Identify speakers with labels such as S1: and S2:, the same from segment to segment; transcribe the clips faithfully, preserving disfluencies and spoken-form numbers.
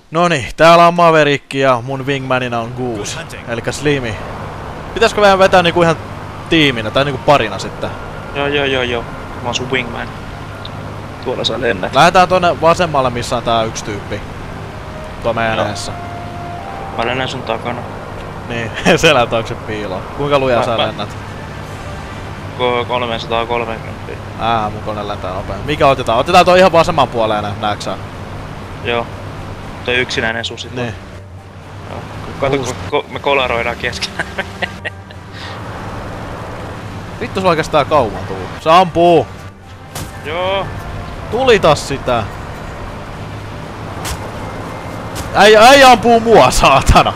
S1: Noniin, täällä on Maverick ja mun wingmanina on Goose, elikkä Slimi. Pitäisikö meidän vetää niinku ihan tiiminä tai niinku parina sitten?
S2: Joo joo joo joo. Mä oon sun wingman. Tuolla sä lennät.
S1: Lähdetään tonne vasemmalle, missä on tää yksi tyyppi. Tuo meidän edessä.
S2: Mä lennän sun takana.
S1: Niin, selän taakse piiloon. Kuinka lujaa
S2: Mä-
S1: sä
S2: mä-
S1: lennät?
S2: kolmesataakolmekymmentä.
S1: Ää, mun kone lentää nopein. Mikä otetaan? Otetaan toi ihan vasemman puoleen, nääks sä?
S2: Joo. Toi yksinäinen susi.
S1: Niin.
S2: Joo. Kato,
S1: Kuusi.
S2: kun ko me kolaroidaan keskenään.
S1: Vittu se oikeastaan kauan tuu. Se ampuu!
S2: Joo.
S1: Tulitas sitä! Äijä, äijä ampuu mua, saatana!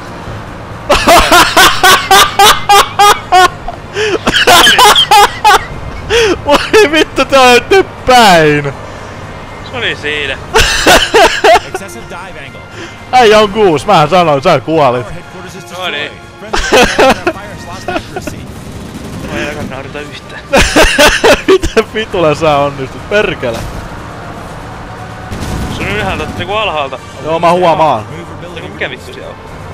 S1: Voi vittu, tää on nyt päin!
S2: Se oli siinä.
S3: Excessive dive angle.
S1: Äijä on kuus, mähän sanoin, sä kuolit.
S3: Our headquarters is
S2: No niin.
S3: destroyed. Friendly fire lost accuracy.
S2: Mä ei aika naurita yhtään.
S1: Miten vitulla sä onnistut, perkele?
S2: Se on ylhäältä, niinku alhaalta.
S1: Joo, mä huomaan.
S2: Eiku mikä vittu siellä on?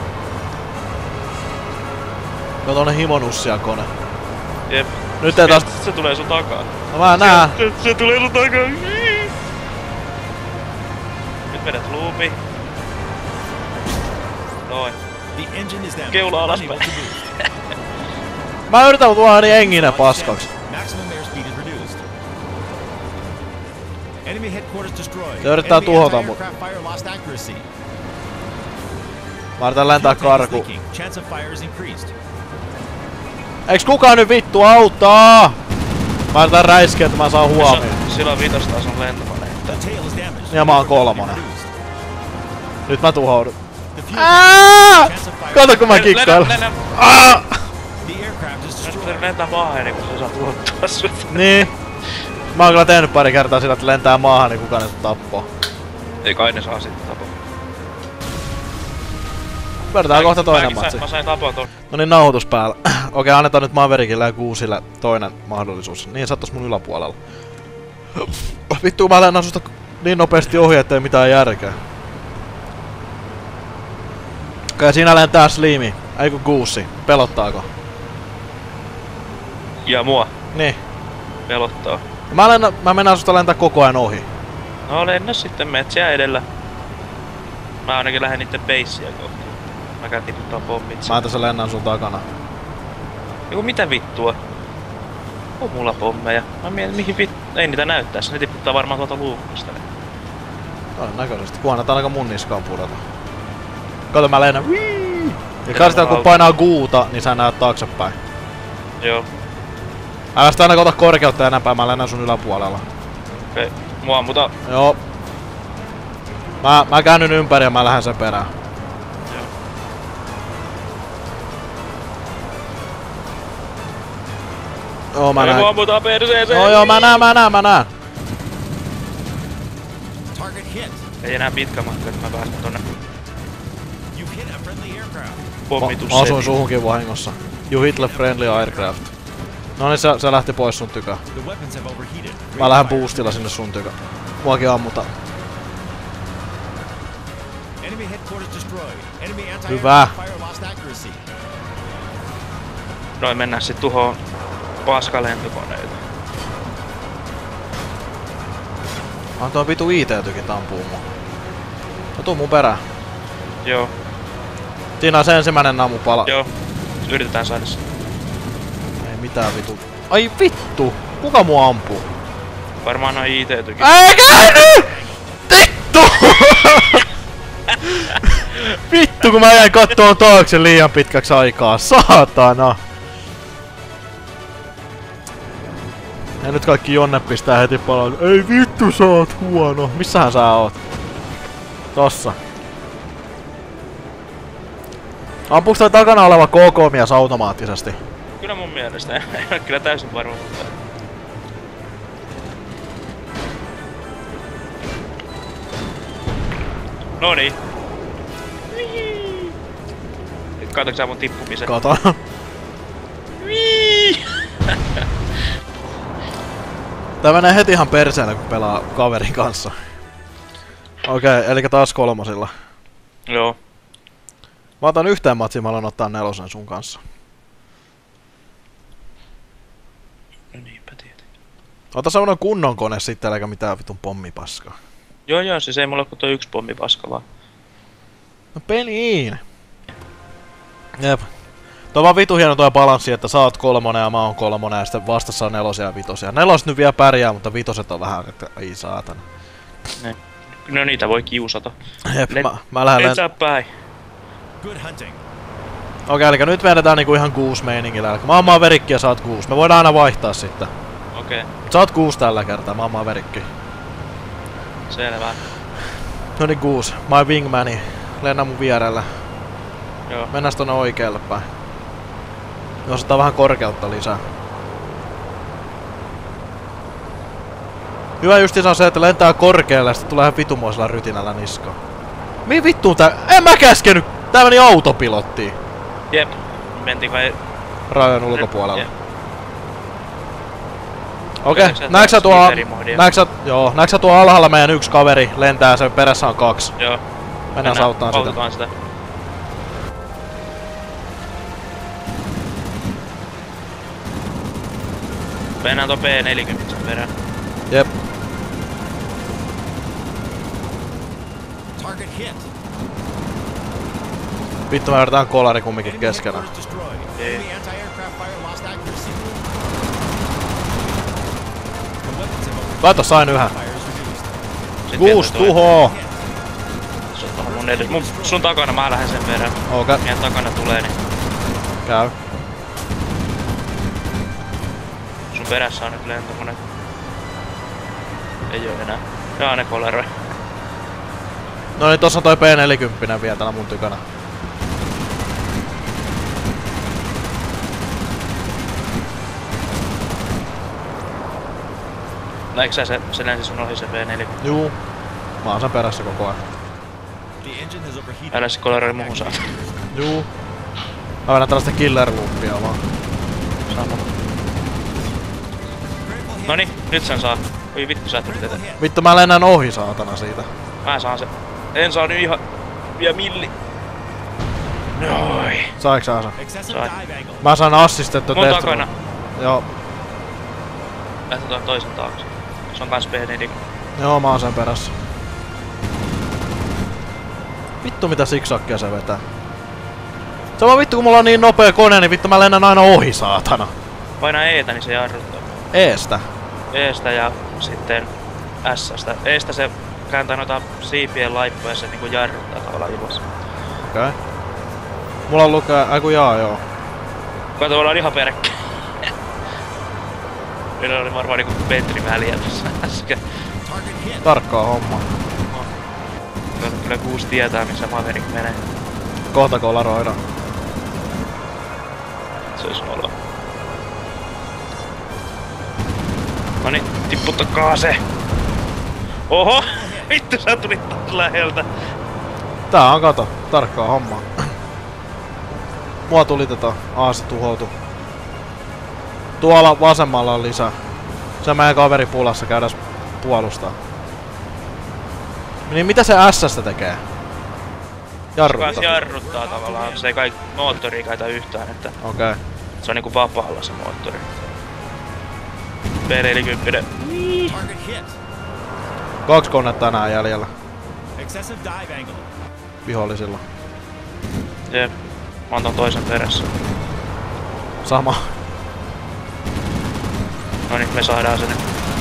S1: No tonne himonussia kone.
S2: Jep.
S1: Nyt ei taas...
S2: Se tulee sun takaa.
S1: No mä nää.
S2: Se, se tulee sun takaa. Nyt vedät loopi. Noin.
S3: The engine is damaged.
S2: Keula alaspäin.
S3: Unable to boost.
S1: Mä yritän tuoda niin enginen paskaksi.
S3: Maximum airspeed is reduced. Enemy headquarters destroyed.
S1: Se yrittää
S3: Enemy
S1: tuhota mut.
S3: anti-aircraft fire lost accuracy.
S1: Mä yritän lentää
S3: Fuel tank is
S1: karku.
S3: leaking. Chance of fire is increased.
S1: Eiks kukaan nyt vittu auttaa? Mä yritän räiskeä, että mä saan huomioon.
S2: Sillä on vitostason lentokone.
S3: The tail is damaged.
S1: Ja mä oon
S3: Fuel tank
S1: kolmonen.
S3: reduced.
S1: Nyt mä tuhoudun.
S3: The fuel
S1: Ääää!
S3: tank- chance of fire-
S1: Kato kun mä
S2: Lennä,
S1: kikkailen.
S2: lennä.
S1: Aa!
S3: The aircraft is
S2: Nyt
S3: destroyed.
S2: lentää maahan ennen kuin sä saat tuhottua sut.
S1: Niin. Mä oon kyllä tehnyt pari kertaa sillä, että lentää maahan, niin kukaan ei saa tappaa.
S2: Ei kai ne saa sitten tapoa.
S1: Vedetään kohta toinen
S2: Mäkin
S1: matsi.
S2: sain- Mä sain tapoa ton.
S1: No niin, nauhoitus päällä. Okei, annetaan nyt Maverickille ja Gooselle toinen mahdollisuus. Niin sä oot tossa mun yläpuolella. Vittu, mä lennan susta niin nopeasti ohi, ettei mitään järkeä. Okei, siinä lentää Slimi. Ei kun Goose. Pelottaako?
S2: Ja mua
S1: Niin.
S2: pelottaa.
S1: Mä, lennan, mä mennään susta lentää koko ajan ohi.
S2: No lennä sitten metsiä edellä. Mä ainakin lähden niitten beissiä kohti. Mä käyn tiputtaa pommit.
S1: Mä tässä lennän sun takana.
S2: Joku mitä vittua? On mulla pommeja. Mä mietin mihin vittu. Ei niitä näyttäisi. Ne tiputtaa varmaan tuolta luukkusta.
S1: Todennäköisesti. Kun annetaan aika mun niskaan pudota. Kato, mä lennän. Wii! Ja
S2: Ei
S1: karstaan kun
S2: auta.
S1: painaa guuta, niin sä näet taaksepäin.
S2: Joo.
S1: Älä sitä aina ota korkeutta enempää, mä lennän sun yläpuolella.
S2: Okei. Okay. Mua mutta.
S1: Joo. Mä, mä käännyn ympäri ja mä lähden sen perään.
S2: Joo.
S1: Joo, mä
S2: Ei mua
S1: näen.
S2: mutta perseeseen.
S1: Joo, joo, mä näen, mä näen, mä näen.
S3: Target hit.
S2: Ei enää pitkä matka, että mä pääsen tonne
S3: You hit a friendly aircraft.
S1: Mä,
S2: pommitusseen.
S1: mä asuin suhunkin vahingossa. You hit the friendly aircraft. No niin, se, se lähti pois sun tykä.
S3: The weapons have overheated.
S1: Mä lähden boostilla sinne sun tykä. Muakin ammutaan.
S3: Enemy headquarters destroyed. Enemy
S1: Hyvä.
S3: anti-aircraft fire lost accuracy.
S2: Noin mennään sit tuhoon paskalentokoneita.
S1: Ah, tuo vitu I T-tykin ampuu mua. No tuu mun perään.
S2: Joo,
S1: Siinä on se ensimmäinen aamupala.
S2: joo. Yritetään saada se.
S1: Ei mitään vitu. Ai vittu! Kuka mua ampuu?
S2: Varmaan noin I T-tykin.
S1: Ei käynyt! Vittu! Vittu kun mä jäin kattoon taakse liian pitkäksi aikaa. Saatana! Ja nyt kaikki Jonne pistää heti palaan. Ei vittu, sä oot huono. Missähän sä oot? Tossa. Ampuuks toi takana oleva K K-mies automaattisesti?
S2: Kyllä mun mielestä. En ole kyllä täysin varma, mutta... Noniin. Katsotko sä mun tippumisen?
S1: Kato. Tää menee heti ihan perseelle kun pelaa kaverin kanssa. Okei, okay, eli taas kolmosilla.
S2: Joo.
S1: Mä otan yhteen matsiin, mä aloin ottaa nelosen sun kanssa.
S2: No niinpä tietenkin.
S1: Ota semmonen kunnon kone sitten, eikä mitään vitun pommipaskaa.
S2: Joo joo, siis ei mulla ole kuin toi yksi pommipaska vaan.
S1: No peliin! Jep. Tuo on vaan vitu hieno tuo balanssi, että sä oot kolmonen ja mä oon kolmonen ja sitten vastassa on nelosia ja vitosia. Neloset nyt vielä pärjää, mutta vitoset on vähän, että ei saatana.
S2: Ne. No niitä voi kiusata.
S1: Jep,
S2: Len-
S1: mä, mä lähden...
S2: Et sä päin.
S3: Good hunting.
S1: Okei, eli nyt vedetään niinku ihan kuusi meiningillä. Eli mä oon Maverick ja sä oot kuusi. Me voidaan aina vaihtaa sitten.
S2: Okei, okay.
S1: Sä oot kuusi tällä kertaa, mä oon Maverick.
S2: Selvä.
S1: No niin kuusi. Mä oon wingmani. Lennä mun vierellä.
S2: Joo.
S1: Mennään tonne oikealle päin. Nostetaan vähän korkeutta lisää. Hyvä justiinsa on se, että lentää korkealle ja sitten tulee ihan vitumoisella rytinällä niskaan. Mihin vittuun tää? En mä käskenyt! Tää meni autopilottiin.
S2: Jep. Mentiin kai...
S1: Rajojen ulkopuolella.
S2: Jep.
S1: Okei,
S2: Kyllä,
S1: näetkö sä tuo...
S2: sniperimodia.
S1: Näetkö sä... Joo, näetkö sä tuo alhaalla meidän yksi kaveri lentää ja sen perässä on kaksi.
S2: Joo.
S1: Mennään sauttaan sitä.
S2: Autetaan sitä. Mennään tuon P neljäkymmentä sen perään.
S1: Jep.
S3: Target hit.
S1: Vittu me vedetään kolari kumminkin keskenään.
S3: Enemy headquarters destroyed.
S2: Yeah.
S3: Enemy anti-aircraft fire lost accuracy. The weapons have overheated.
S1: Kato, sain yhden.
S3: Fire is reduced.
S2: Sitten
S1: Kuusi
S2: vielä toi-
S1: tuhoa!
S2: Se on tuohon mun edes. Mun, sun takana mä lähden sen perään.
S1: Okei,
S2: Meidän takana tulee, niin
S1: käy.
S2: sun perässä on nyt lentokoneet. Ei oo enää. Jaa, ne koleroi.
S1: No niin, tossa on toi P neljäkymmentä vielä täällä mun tykönä.
S2: Näitkö sä se, se lensi sun ohi se P neljäkymmentä?
S1: Juu. Mä oon sen perässä koko ajan.
S3: The engine has overheated.
S2: Älä se koleroi muuhun saata.
S1: Juu. Mä vedän tällaista killer loopia vaan.
S2: Sama. Noni, nyt sen saa. Oi vittu sä tulit eteen.
S1: Vittu mä lennän ohi saatana siitä.
S2: Mä saan se. En saa nyt ihan... Vielä milli. Noi.
S1: Saiks sä sen?
S3: Excessive
S2: Sai.
S3: dive angle.
S1: Mä saan assistettu
S2: Mun
S1: death
S2: takana.
S1: roll. Joo.
S2: Lähtee tuon toisen taakse. Se on kans P neljäkymmentä.
S1: Joo, mä oon sen perässä. Vittu mitä siksakkia se vetää. Sama vittu kun mulla on niin nopea kone, niin vittu mä lennän aina ohi saatana.
S2: Paina Etä, niin se jarruttaa.
S1: Eestä.
S2: Eestä ja sitten S:stä. Eestä se kääntää noita siipien laippoja ja se niinku jarruttaa tavallaan ilmassa.
S1: Okei. Okay. Mulla lukee... Aiku jaa joo.
S2: Kato, ollaan ihan peräkkäin. Meillä oli varmaan niinku metri väliä tossa äsken.
S3: Target hit.
S1: Tarkkaa hommaa.
S2: Kato, kyllä kuusi tietää missä Maverick menee.
S1: Kohta kolaroidaan.
S2: Se olisi olla. Noni, tipputtakaa se! Oho! Vittu sä tulit taas läheltä!
S1: Tää on kato. Tarkkaa hommaa. Mua tulitetaan. Aa, se tuhoutui. Tuolla vasemmalla on lisää. Se meidän kaveri pulassa käydään puolustaa. Niin mitä se S:stä tekee?
S2: Se kans
S1: Jarruttaa.
S2: jarruttaa tavallaan, se ei kai moottoria käytä yhtään, että
S1: Okei. Okay.
S2: se on niinku vapaalla se moottori. P neljäkymmentä.
S3: Target hit.
S1: Kaksi konetta tänään jäljellä.
S3: Excessive dive angle.
S1: Vihollisilla.
S2: Jep. Mä oon ton toisen perässä.
S1: Sama.
S2: Noniin, me saadaan sen.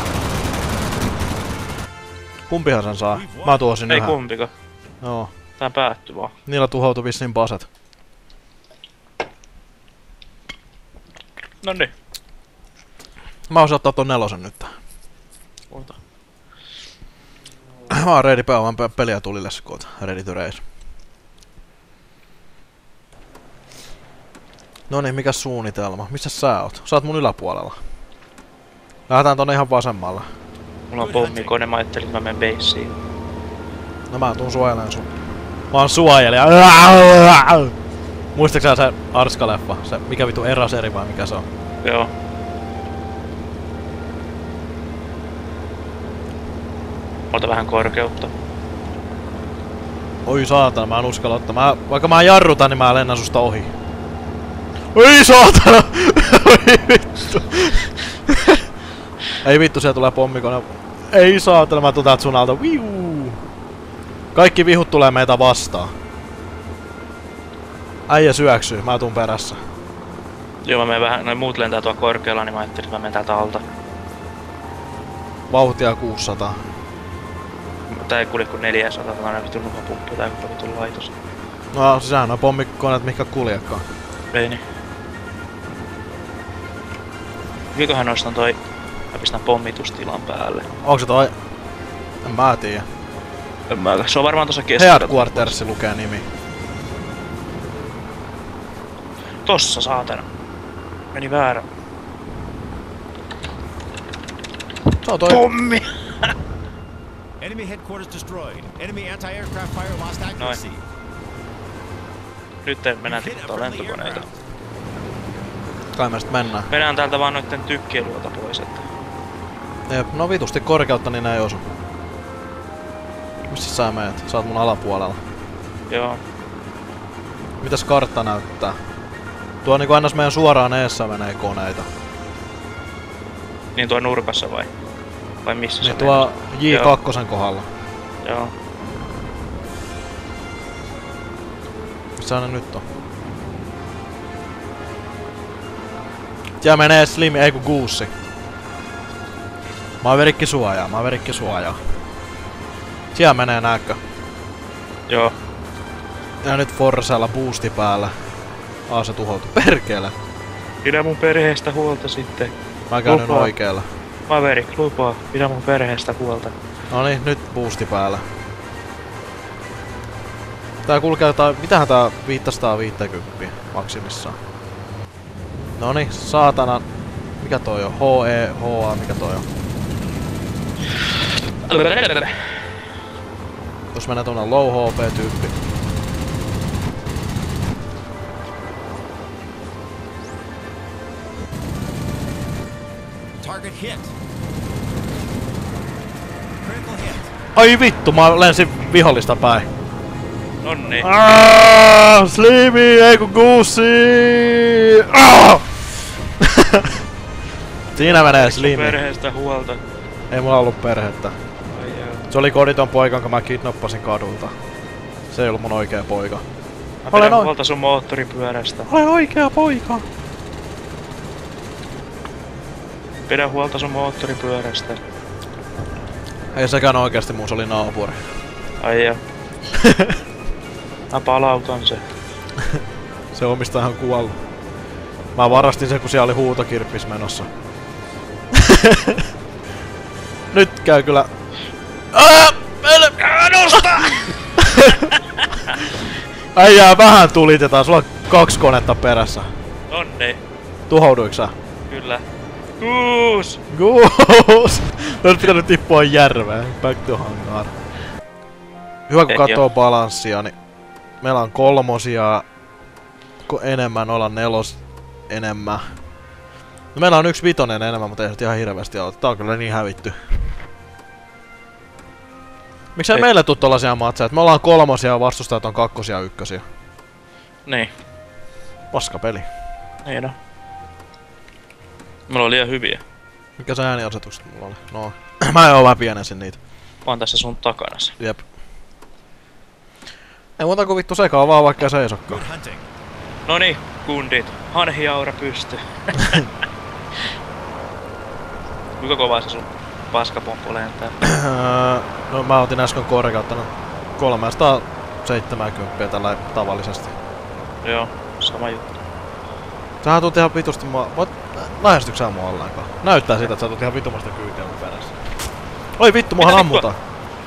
S1: Kumpihan sen saa? Mä tuosin
S2: Ei
S1: yhden.
S2: kumpiko.
S1: Joo.
S2: Tää päättyi vaan.
S1: Niillä tuhoutui vissiin paset.
S2: Noniin.
S1: Mä osin ottaa ton nelosen nyt.
S2: Ota.
S1: Mä oon ready päivän pe- peliä tulille koota. Ready to race. Noniin, mikä suunnitelma? Missä sä oot? Sä oot mun yläpuolella. Lähdetään tonne ihan vasemmalla.
S2: Mulla on pommikone, mä ajattelin, että mä menen baseen.
S1: No mä tuun suojelemaan sun. Mä oon suojelija. Muistatko sä se Arska-leffa? Se mikä vitu Eraseri vai mikä se on?
S2: Joo. Ota vähän korkeutta.
S1: Oi saatana, mä en uskalla ottaa. Mä, vaikka mä jarrutan, niin mä lennän susta ohi. Oi saatana! Oi vittu! Ei vittu, siellä tulee pommikone. Ei saatana, mä tuun täältä sun alta. Viu! Kaikki vihut tulee meitä vastaan. Äijä syöksyy, mä tuun perässä.
S2: Joo, mä menen vähän, noin muut lentää tuolla korkealla, niin mä ajattelin, että mä menen täältä alta.
S1: Vauhtia kuusisataa.
S2: Tää ei kulje kuin neljäsataa, tää on vittu nuhapumppu, tää ei vittu laitos.
S1: No, sehän on pommikoneet, mihinkä kuljekaan.
S2: Ei niin. Hyviköhän nostan toi... Mä pistän pommitustilan päälle.
S1: Onko se toi? En mä tiedä.
S2: En mä, se on varmaan tossa keskellä.
S1: Headquarters lukee nimi.
S2: Tossa, saatana. Meni väärä.
S1: Se on toi.
S2: Pommi!
S3: Enemy headquarters destroyed. Enemy anti-aircraft fire lost accuracy.
S2: Nyt mennään tiputtaa lentokoneita.
S1: Kai me sit mennään.
S2: Mennään täältä vaan noitten tykkien luota pois, että...
S1: Jep, no vitusti korkeutta, niin ei osu. Missä sä meet? Sä oot mun alapuolella.
S2: Joo.
S1: Mitäs kartta näyttää? Tuo niinku annas meidän suoraan eessä menee koneita.
S2: Niin tuo nurkassa vai? Vai missä
S1: Niin
S2: se
S1: tuo
S2: menee?
S1: J kaksi kohdalla.
S2: Joo.
S1: Missä ne nyt on? Siellä menee Slim, ei ku Goossi. Maverikki suojaa, Maverikki suojaa. Siellä menee nääkkö.
S2: Joo.
S1: Ja nyt Forcella boosti päällä. Aa, se tuhoutu. Perkele!
S2: Pidä mun perheestä huolta sitten.
S1: Mä käyn nyt
S2: Lupaa.
S1: oikeella.
S2: Maverick, lupaa. Pidä mun perheestä huolta.
S1: Noniin, nyt boosti päällä. Tää kulkee jotain... Mitähän tää viisisataaviisikymmentä maksimissaan? Noniin, saatana... Mikä toi on? H E, H A, mikä toi on? Jos menee tuonne low H P-tyyppi.
S3: Target hit. Critical hit.
S1: Ai vittu, mä lensin vihollista päin.
S2: Nonni.
S1: Aaaa, Slimi, ei ku Goossi! Aaaa! Siinä menee Slimi.
S2: Perheestä huolta.
S1: Ei mulla ollut perhettä.
S2: Ai joo.
S1: Se oli koditon poika, jonka mä kidnappasin kadulta. Se ei ollut mun oikea poika.
S2: Mä
S1: Olen
S2: pidän
S1: oi-
S2: huolta sun moottoripyörästä.
S1: Olen oikea poika!
S2: Pidä huolta sun moottoripyörästä.
S1: Ei sekään oikeasti mun, se oli naapuri.
S2: Ai joo. Mä palautan se.
S1: Se omistaja on kuollut. Mä varastin sen, kun siellä oli huutokirppis menossa. Nyt käy kyllä... Ää! Meille!
S2: Nosta!
S1: Äijää vähän tulitetaan, sulla on kaksi konetta perässä.
S2: Nonni.
S1: Tuhouduiks sä?
S2: Kyllä. Kuus!
S1: Goos! Olis pitänyt tippua järveen. Back to hangar. Hyvä kun
S2: Eh,
S1: katsoo
S2: joo.
S1: balanssia, niin meillä on kolmosia ko- enemmän, olla nelos enemmän. No meillä on yksi vitonen enemmän, mutta ei nyt ihan hirveästi ole. Tää on kyllä niin hävitty. Miksei
S2: Ei.
S1: meille tuu tollasia matseja, että me ollaan kolmosia ja vastustajat on kakkosia ja ykkösiä.
S2: Niin.
S1: Paska peli.
S2: Niin on. Mulla oli liian hyviä.
S1: Mikä se ääniasetukset mulla oli? No. Mä jo vähän pienensin niitä.
S2: Mä oon tässä sun takanasi.
S1: Jep. Ei muuta kuin vittu sekaa vaan vaikka ei seisokkaan.
S3: Good hunting.
S2: Noni, kundit. Hanhiaura pysty. Kuinka kovaa se sun paskapomppu lentää?
S1: No mä otin äsken korkeutta kolmesataaseitsemänkymmentä tällä tavallisesti.
S2: Joo, sama juttu.
S1: Sähän tuut ihan vitusti mua... Voit... Lähestyks sä mua ollenkaan? Näyttää siitä, että sä tuut ihan vitumasta kyytiä mun perässä. Oi vittu, muahan
S2: Mitä
S1: ammutaan.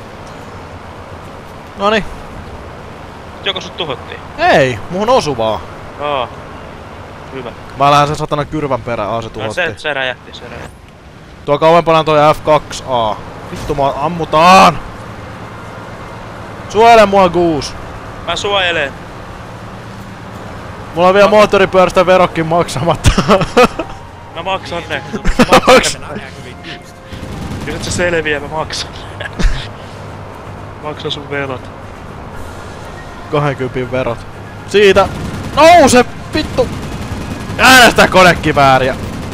S1: Noni.
S2: Joko sut tuhottiin?
S1: Ei, muhun osu vaan.
S2: Aa. Hyvä.
S1: Mä lähden sen satana kyrvän perään. Aa, se
S2: No
S1: tuhotti.
S2: se, se räjähti, se räjähti.
S1: Tuo kauempana on toi F kaksi A. Vittu, mua ammutaan! Suojele mua, Goose!
S2: Mä suojelen.
S1: Mulla on vielä
S2: No.
S1: moottoripyörästä verokkin maksamatta.
S2: Mä maksan ne.
S1: Maks-
S3: Cannot activate boost.
S2: Jos et se selviä, mä maksan. Maksan sun velat.
S1: kaksikymmentä verot. Siitä! Nouse! Vittu! Äänestä konekivääriä!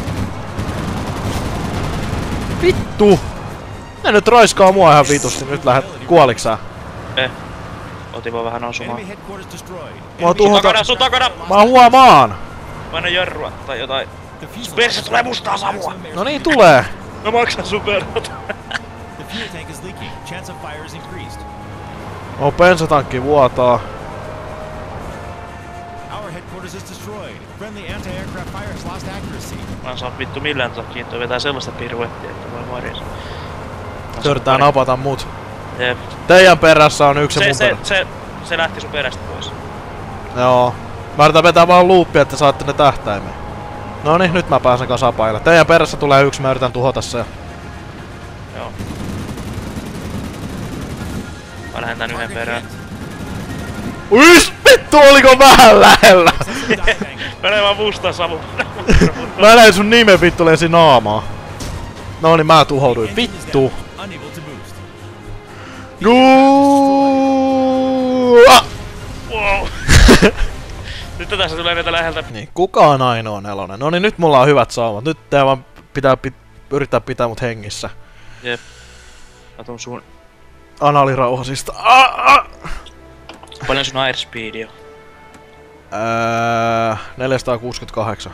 S1: Vittu! Ne nyt roiskaa mua ihan vitusti. Nyt lähet kuoliksää.
S2: Eh. Otin vaan vähän osumaan.
S3: Enemy headquarters destroyed.
S1: Mä oon
S2: Sun
S1: tuhota...
S2: takana, sun takana!
S1: Mä huomaan!
S2: Paina jarrua tai jotain.
S3: The fuselage
S2: Perse tulee mustaa savua!
S1: No niin tulee!
S2: Mä maksan sun verot.
S3: The fuel tank is leaking. Chance of fire is increased.
S1: Oo, bensatankki vuotaa.
S3: Our headquarters is destroyed. Friendly anti-aircraft fire has lost accuracy.
S2: Mä en saa vittu millään takia, toi vetää sellaista piruettia, että voi varjessa.
S1: Se yrittää napata mut.
S2: Jep.
S1: Teidän perässä on yksi ja
S2: Se,
S1: mun
S2: se,
S1: perä.
S2: se, se lähti sun perästä pois.
S1: Joo. Mä yritän vetää vaan loopia, että saatte ne tähtäimeen. No niin, nyt mä pääsen kasapaille. Teidän perässä tulee yksi, mä yritän tuhota se.
S2: Joo. Mä lähden tän yhden perään.
S1: Uis! Vittu, oliko vähän lähellä?
S2: Mene vaan mustaa savu.
S1: Mä näin sun nimen vittu lensi naamaa. No niin, mä tuhouduin. Vittu!
S3: Unable to boost.
S1: Juu! Ah!
S2: Wow. Nyt tässä tulee näitä läheltä.
S1: Niin, kuka on ainoa nelonen? No niin, nyt mulla on hyvät saumat. Nyt tää vaan pitää pit yrittää pitää mut hengissä.
S2: Jep. Mä tuun sun...
S1: Analirauhasista. Ah, ah!
S2: Paljon sun airspeedi on?
S1: Öö, neljäsataakuusikymmentäkahdeksan.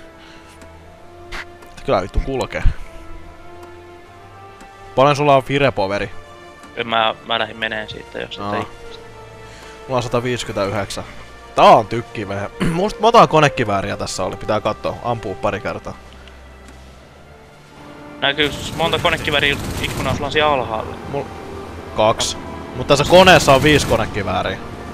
S1: Kyllä vittu kulkee. Paljon sulla on firepoveri?
S2: Mä, mä lähdin meneen siitä, jos
S1: Aa.
S2: et ei.
S1: Mulla on sata viisikymmentäyhdeksän. Tää on tykkivehe. Musta mä otan konekivääriä tässä oli. Pitää katsoa. Ampuu pari kertaa.
S2: Näkyy monta konekiväriä ikkunaa sulla on siellä alhaalla.
S1: Mul... Kaksi. Mutta tässä koneessa on viisi konekivääriä.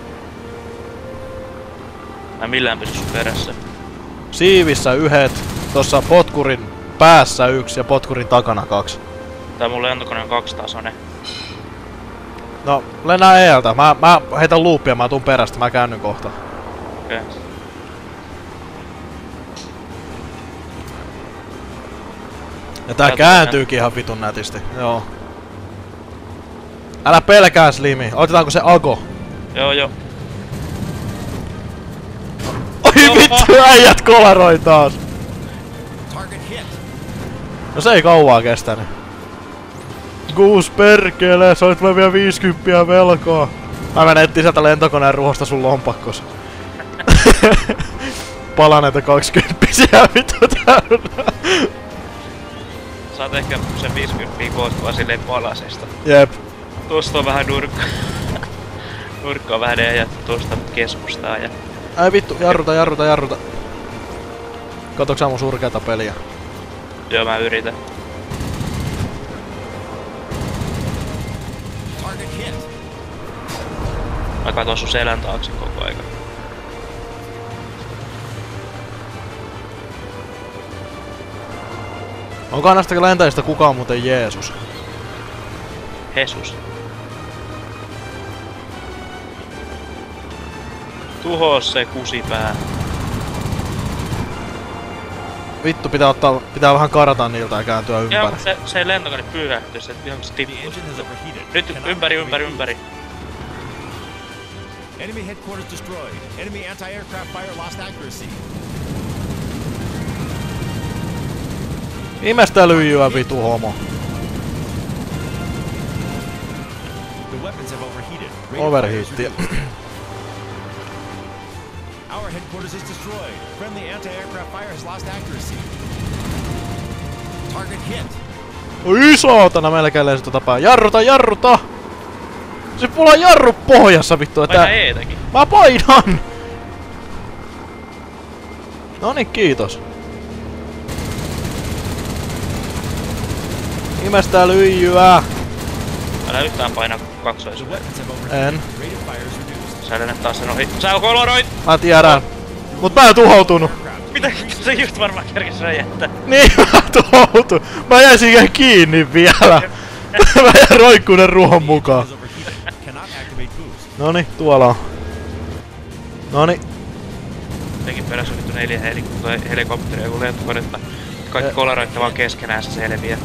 S2: Mä en millään pysy sun perässä.
S1: Siivissä yhdet. Tossa potkurin päässä yksi ja potkurin takana kaksi.
S2: Tää mun lentokone on kaksitasoinen.
S1: No, lennää eeltä. Mä, mä heitän loopia, mä tuun perästä. Mä käännyn kohta.
S2: Okei. Okay.
S1: Ja tää
S2: Tää
S1: kääntyykin ihan vitun nätisti. Joo. Älä pelkää Slimi. Otetaanko se Ago?
S2: Joo joo.
S1: Oi vittu, äijät kolaroi taas.
S3: Target hit.
S1: No se ei kauaa kestänyt. Goose perkele, sä olit mulle vielä viisikymppiä velkaa. Mä menen etsin sieltä lentokoneen ruoasta sun lompakkos. Palaneita kaksikymppisiä vittu täynnä.
S2: Saat ehkä sen viisikymmentä koottua silleen palasesta.
S1: Jep.
S2: Tuosta on vähän nurkka. Nurkka on vähän ehjätty tuosta keskustaa ja...
S1: Ai vittu, jarruta, jarruta, jarruta. Katsoks sä mun surkeata peliä?
S2: Joo mä yritän.
S3: Target hit.
S2: Mä katon sun selän taakse koko aika.
S1: Onko näistä lentäjistä kukaan muuten Jeesus?
S2: Jesus. Tuhoa se kusipää.
S1: Vittu, pitää ottaa, pitää vähän karata niiltä ja kääntyä
S2: Joo,
S1: ympäri.
S2: mut se, se lentokone pysähtyy, se ihan se
S3: The
S2: tippuu.
S3: engine has overheated.
S2: Nyt
S3: Cannot
S2: ympäri,
S3: activate
S2: ympäri,
S3: boost.
S2: ympäri.
S3: Enemy headquarters destroyed. Enemy anti-aircraft fire lost accuracy.
S1: Imestä lyijyä vitu homo.
S3: The weapons have overheated. Rate of fire is
S1: Overheattia.
S3: reduced. Our headquarters is destroyed. Friendly anti-aircraft fire has lost accuracy. Target hit.
S1: Oi saatana, melkein lensi tota pää. Jarruta, jarruta! Se mulla on jarru pohjassa vittu,
S2: Paina
S1: että...
S2: Eetäkin.
S1: Mä painan! Noniin, kiitos. Imestää lyijyä.
S2: Älä yhtään paina
S3: The
S2: kaksoisuutta.
S3: weapons have overheated.
S1: En.
S3: Rate of fire is reduced.
S2: Sä lennät taas sen ohi. Sä koloroit!
S1: Mä tiedän. Mut mä en tuhoutunut.
S3: Aircraft.
S2: Mitä? Se just varmaan kerkes räjähtää.
S1: Niin, mä tuhoutun. Mä jäin siihen kiinni vielä. Mä jäin roikkunen ruohon mukaan.
S3: Has overheated. Cannot activate boost.
S1: Noni, tuolla on. Noni.
S2: Jotenkin perässä on vittu neljä helik- helikopteria joku lentokonetta. Kaikki
S1: Eh.
S2: koloroitte vaan keskenään se selviää.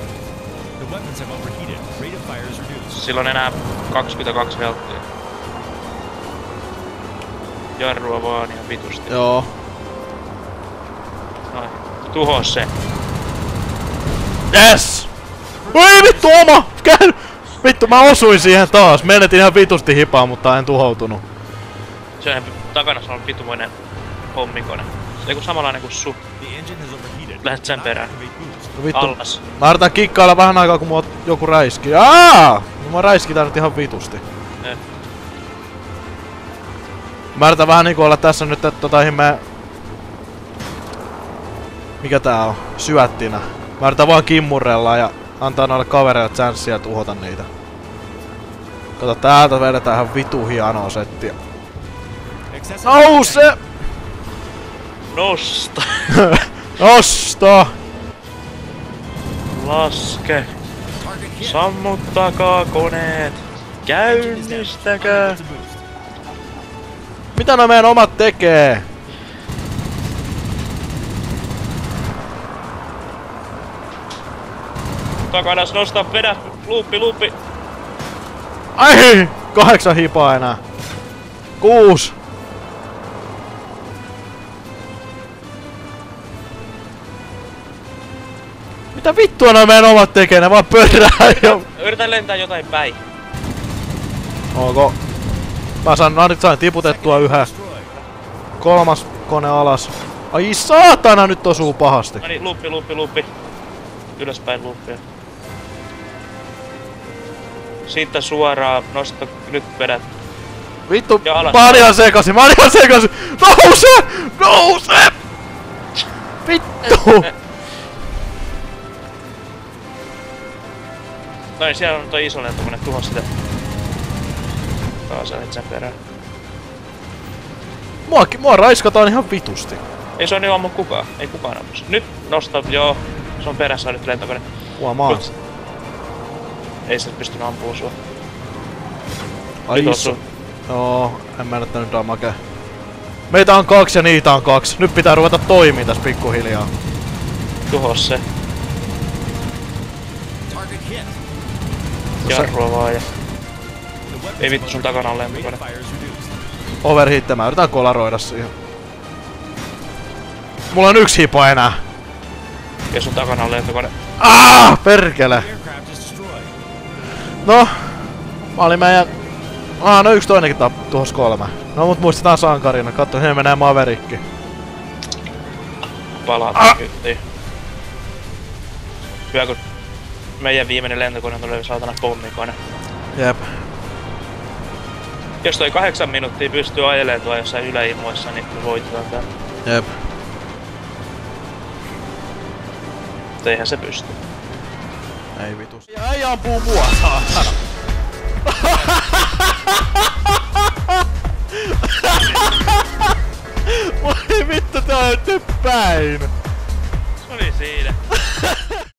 S3: The weapons have overheated. Rate of fire is reduced.
S2: Silloin enää kaksikymmentäkaksi velttia. Jarrua vaan ihan vitusti.
S1: Joo.
S2: Noin. Tuho se.
S1: Yes! Oi vittu oma! Käy! Vittu mä osuin siihen taas. Menetin ihan vitusti hipaa, mutta en tuhoutunut.
S2: Se on takana se on vitumoinen pommikone. Se on samanlainen kuin su.
S3: The engine has overheated.
S2: Lähet sen perään.
S3: Activate boost.
S1: Vittu.
S2: Allas.
S1: Mä yritän kikkailla vähän aikaa kun mua joku räiski. Aa! Mua räiskitään nyt ihan vitusti.
S2: Eh.
S1: Mä yritän vähän niinku olla tässä nyt, että tota ihme... Mikä tää on? Syöttinä. Mä yritän vaan kimmurella ja antaa noille kavereille chanssiä ja tuhota niitä. Kato, täältä vedetään ihan vitu hienoa settiä.
S3: Excessive
S1: Nouse!
S2: Nosta.
S1: Nosta!
S2: Laske.
S3: target hit.
S2: Sammuttakaa koneet. Käynnistäkää.
S3: It's a boost.
S1: Mitä nämä meidän omat tekee?
S2: Takanas nosta, vedä. Luuppi, luuppi.
S1: Ai! Kahdeksan hipaa enää. Kuus. Mitä vittua nämä meidän omat tekee? Ne vaan pörrää jo.
S2: Yritän lentää jotain päin.
S1: Ok. Mä saan, mä nyt sain tiputettua yhä.
S3: Destroyed.
S1: Kolmas kone alas. Ai saatana, nyt osuu pahasti.
S2: No niin, luuppi, luuppi, luuppi. Ylöspäin luuppia. Siitä suoraan, nosta, nyt vedät.
S1: Vittu,
S2: Ja alas.
S1: mä oon ihan sekasin, mä oon ihan sekasin. Nouse! Nouse! Vittu!
S2: Noin, siellä on toi iso lentokone, tuho sitä. Taas lähet sen perään.
S1: Mua, mua raiskataan ihan vitusti.
S2: Ei se on niin ammu kukaan, ei kukaan ammus. Nyt nosta, joo. Se on perässä nyt lentokone.
S1: Huomaa.
S2: Mut- Ei se pystynyt ampuu sua.
S1: Ai
S2: Nyt
S1: iso.
S2: osuu.
S1: Joo, en mä nyt damage. Meitä on kaksi ja niitä on kaksi. Nyt pitää ruveta toimii tässä pikkuhiljaa.
S2: Tuho se.
S3: Target hit.
S2: Jarrua vaan ja...
S3: The weapons
S2: Ei vittu, sun
S3: have
S2: takana on
S3: overheated.
S2: lentokone.
S3: Rate of fire is reduced.
S1: Overhitte, mä yritän kolaroida siihen. Mulla on yksi hipo enää.
S2: Ja sun takana on lentokone.
S1: Ah, perkele.
S3: The aircraft is destroyed.
S1: No, mä olin meidän... Ah, no yksi toinenkin tap tuhos kolme. No mut muistetaan sankarina, katso, he menee Maverikki.
S2: Palataan
S1: Ah!
S2: kyttiin. Hyvä kun meidän viimeinen lentokone tulee saatana pommikone.
S1: Jep.
S2: Jos toi kahdeksan minuuttia pystyy ajelemaan tuolla jossain yläilmoissa, niin me voitetaan tää.
S1: Jep.
S2: Mutta eihän se pysty.
S1: Ei vitus. Ja ei ampuu mua, saatana. Voi vittu, tää on nyt päin.